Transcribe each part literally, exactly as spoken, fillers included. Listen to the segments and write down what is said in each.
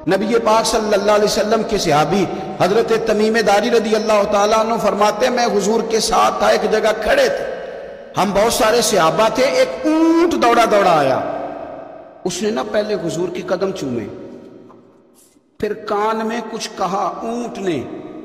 نبی پاک صلی اللہ علیہ وسلم کے صحابی حضرت تمیم داری رضی اللہ تعالیٰ عنہ فرماتے ہیں میں حضور کے ساتھ تھا، ایک جگہ کھڑے تھے، ہم بہت سارے صحابہ تھے، ایک اونٹ دوڑا دوڑا آیا، اس نے نہ پہلے حضور کی قدم چومے، پھر کان میں کچھ کہا اونٹ نے،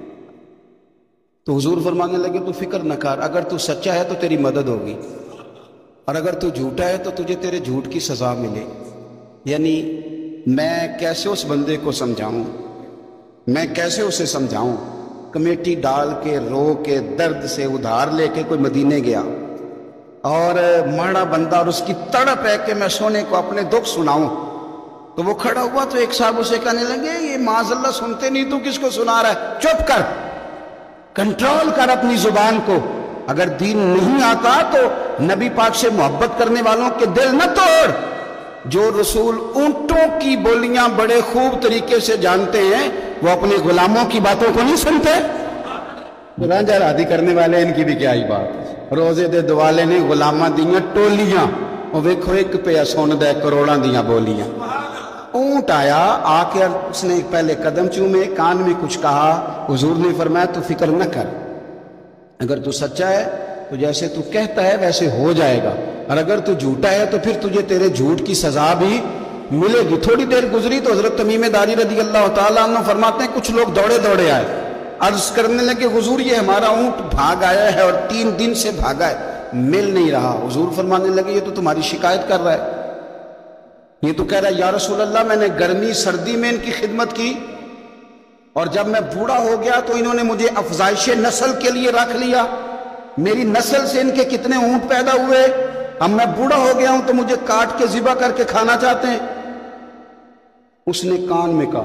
تو حضور فرمانے لگے تو فکر نہ کر، اگر تو سچا ہے تو تیری مدد ہوگی، اور اگر تو جھوٹا ہے تو تجھے تیرے جھوٹ کی سزا ملے۔ یعنی میں کیسے اس بندے کو سمجھاؤں، میں کیسے اسے سمجھاؤں، کمیٹی ڈال کے رو کے درد سے ادھار لے کے کوئی مدینے گیا، اور ماڑا بندہ اور اس کی تڑپ ہے کہ میں سونے کو اپنے دکھ سناؤں، تو وہ کھڑا ہوا تو ایک صاحب اسے کہنے لگے یہ معاذ اللہ سنتے نہیں، تو کس کو سنا رہا ہے، چپ کر، کنٹرول کر اپنی زبان کو، اگر دین نہیں آتا تو نبی پاک سے محبت کرنے والوں کے دل نہ توڑ۔ جو رسول اونٹوں کی بولیاں بڑے خوب طریقے سے جانتے ہیں وہ اپنے غلاموں کی باتوں کو نہیں سنتے۔ رانجہ رادی کرنے والے ان کی بھی کیا ہی بات، روزے دے دوالے نے غلاماں دیاں ٹولیاں، وہ ویکھو ایک پہ سن دے کروڑاں دیاں بولیاں۔ اونٹ آیا، آ کے اس نے پہلے قدم چومے، کان میں کچھ کہا، حضور نے فرمایا تو فکر نہ کر، اگر تو سچا ہے تو جیسے تو کہتا ہے ویسے ہو جائے گا، اور اگر تو جھوٹا ہے تو پھر تجھے تیرے جھوٹ کی سزا بھی ملے گی۔ تھوڑی دیر گزری تو حضرت تمیم داری رضی اللہ تعالیٰ عنہ فرماتے ہیں کچھ لوگ دوڑے دوڑے آئے، عرض کرنے لگے حضور یہ ہمارا اونٹ بھاگ آیا ہے اور تین دن سے بھاگا ہے، مل نہیں رہا۔ حضور فرمانے لگے یہ تو تمہاری شکایت کر رہا ہے، یہ تو کہہ رہا ہے یا رسول اللہ میں نے گرمی سردی میں ان کی خدمت کی، اور جب میں بوڑھا ہو گیا تو انہوں نے مجھے افزائش نسل کے لیے رکھ لیا، میری نسل سے ان کے کتنے اونٹ پیدا ہوئے، اب میں بوڑھا ہو گیا ہوں تو مجھے کاٹ کے ذبح کر کے کھانا چاہتے ہیں۔ اس نے کان میں کہا،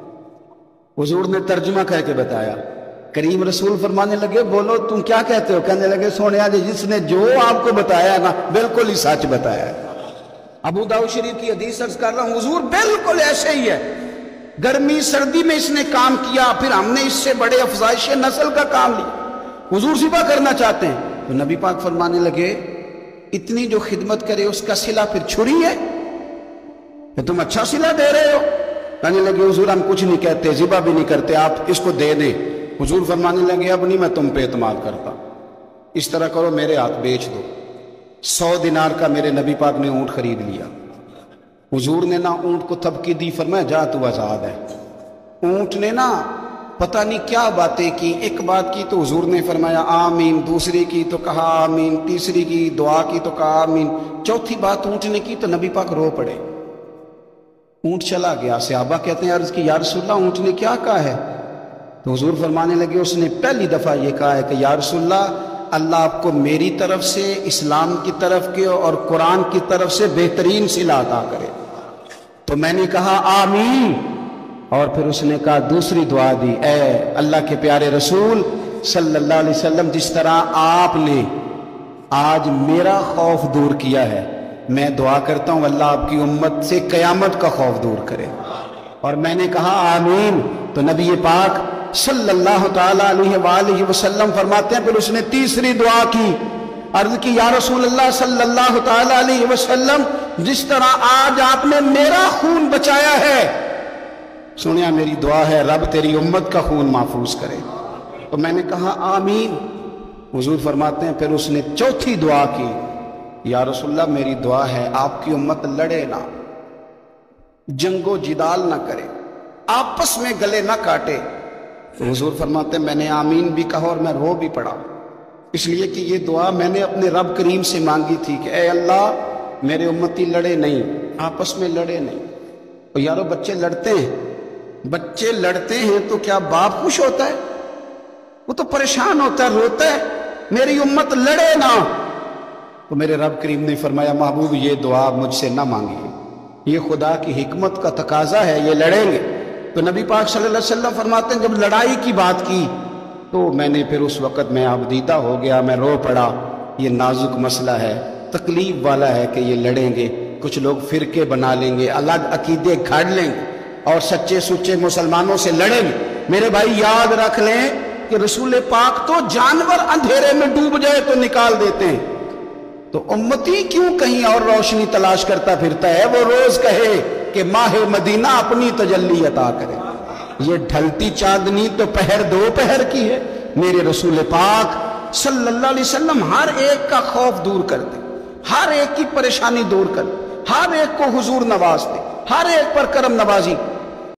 حضور نے ترجمہ کہہ کے بتایا، کریم رسول فرمانے لگے بولو تم کیا کہتے ہو؟ کہنے لگے سونیا جی جس نے جو آپ کو بتایا ہے نا بالکل ہی سچ بتایا ہے۔ ابو داؤد شریف کی حدیث عرض کر رہا ہوں حضور بالکل ایسے ہی ہے، گرمی سردی میں اس نے کام کیا، پھر ہم نے اس سے بڑے افزائش نسل کا کام لیا، حضور ذبح کرنا چاہتے ہیں۔ تو نبی پاک فرمانے لگے اتنی جو خدمت کرے اس کا صلہ پھر چھری ہے کہ تم اچھا صلہ دے رہے ہو؟ کہنے لگے حضور ہم کچھ نہیں کہتے، ذبح بھی نہیں کرتے، آپ اس کو دے دیں۔ حضور فرمانے لگے اب نہیں میں تم پہ اعتماد کرتا، اس طرح کرو میرے ہاتھ بیچ دو۔ سو دینار کا میرے نبی پاک نے اونٹ خرید لیا، حضور نے نا اونٹ کو تھپکی دی، فرمایا جا تو آزاد ہے۔ اونٹ نے نا پتہ نہیں کیا باتیں کی، ایک بات کی تو حضور نے فرمایا آمین، دوسری کی تو کہا آمین، تیسری کی دعا کی تو کہا آمین، چوتھی بات اونٹ نے کی تو نبی پاک رو پڑے، اونٹ چلا گیا۔ صحابہ کہتے ہیں عرض کی یا رسول اللہ اونٹ نے کیا کہا ہے؟ تو حضور فرمانے لگے اس نے پہلی دفعہ یہ کہا ہے کہ یا رسول اللہ اللہ آپ کو میری طرف سے، اسلام کی طرف کے اور قرآن کی طرف سے بہترین صلہ عطا کرے۔ تو میں نے کہا آمین، اور پھر اس نے کہا دوسری دعا دی، اے اللہ کے پیارے رسول صلی اللہ علیہ وسلم جس طرح آپ نے آج میرا خوف دور کیا ہے، میں دعا کرتا ہوں اللہ آپ کی امت سے قیامت کا خوف دور کرے۔ اور میں نے کہا آمین، تو نبی پاک صلی اللہ تعالیٰ علیہ وآلہ وسلم فرماتے ہیں پھر اس نے تیسری دعا کی، عرض کی یا رسول اللہ صلی اللہ تعالیٰ علیہ وسلم جس طرح آج آپ نے میرا خون بچایا ہے، سنیا میری دعا ہے رب تیری امت کا خون محفوظ کرے۔ تو میں نے کہا آمین۔ حضور فرماتے ہیں پھر اس نے چوتھی دعا کی، یا رسول اللہ میری دعا ہے آپ کی امت لڑے نہ، جنگ و جدال نہ کرے، آپس میں گلے نہ کاٹے۔ تو حضور فرماتے ہیں میں نے آمین بھی کہا اور میں رو بھی پڑا، اس لیے کہ یہ دعا میں نے اپنے رب کریم سے مانگی تھی کہ اے اللہ میرے امتی لڑے نہیں، آپس میں لڑے نہیں۔ اور یارو بچے لڑتے ہیں، بچے لڑتے ہیں تو کیا باپ خوش ہوتا ہے؟ وہ تو پریشان ہوتا ہے، روتا ہے، میری امت لڑے نہ۔ تو میرے رب کریم نے فرمایا محبوب یہ دعا مجھ سے نہ مانگی، یہ خدا کی حکمت کا تقاضا ہے، یہ لڑیں گے۔ تو نبی پاک صلی اللہ علیہ وسلم فرماتے ہیں جب لڑائی کی بات کی تو میں نے پھر اس وقت میں عبدیدہ ہو گیا، میں رو پڑا، یہ نازک مسئلہ ہے، تکلیف والا ہے کہ یہ لڑیں گے، کچھ لوگ فرقے بنا لیں گے، الگ عقیدے گھاڑ لیں گے اور سچے سچے مسلمانوں سے لڑیں گے۔ میرے بھائی یاد رکھ لیں کہ رسول پاک تو جانور اندھیرے میں ڈوب جائے تو نکال دیتے ہیں، تو امتی کیوں کہیں اور روشنی تلاش کرتا پھرتا ہے؟ وہ روز کہے کہ ماہ مدینہ اپنی تجلی عطا کرے۔ یہ ڈھلتی چاندنی تو پہر دو پہر کی ہے، میرے رسول پاک صلی اللہ علیہ وسلم ہر ایک کا خوف دور کر دے، ہر ایک کی پریشانی دور کر دے، ہر ایک کو حضور نواز دے، ہر ایک پر کرم نوازی